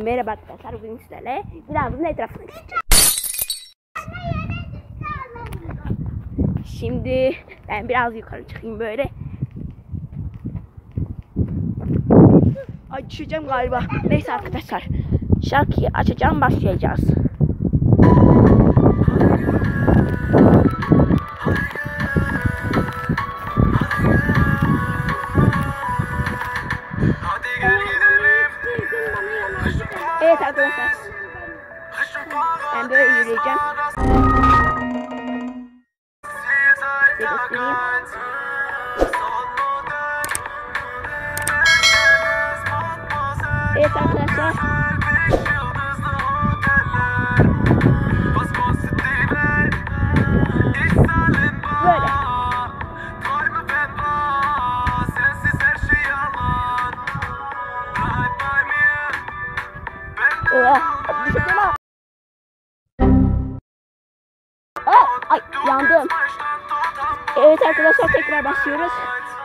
Merhaba arkadaşlar, bugün sizlerle binamızın etrafına gideceğiz. Şimdi ben biraz yukarı çıkayım böyle. Ay düşeceğim galiba. Neyse arkadaşlar, şarkıyı açacağım, başlayacağız. Evet arkadaşlar, ben böyle yürüyeceğim. Size göstereyim. Evet arkadaşlar, böyle. Düşeceğim ha. Ay yandım. Evet arkadaşlar, tekrar başlıyoruz.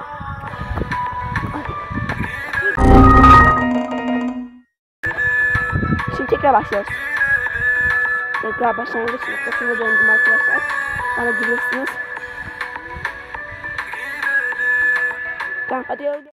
Şimdi tekrar başlıyoruz. Tekrar başlangıç noktasına döndüm arkadaşlar. Bana gülüyorsunuz. Tamam hadi öyle.